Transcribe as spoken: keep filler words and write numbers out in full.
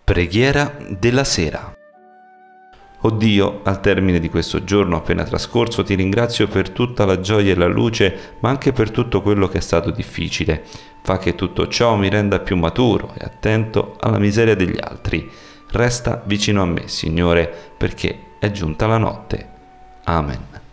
Preghiera della sera. O Dio, al termine di questo giorno appena trascorso, ti ringrazio per tutta la gioia e la luce, ma anche per tutto quello che è stato difficile. Fa che tutto ciò mi renda più maturo e attento alla miseria degli altri. Resta vicino a me, Signore, perché è giunta la notte. Amen.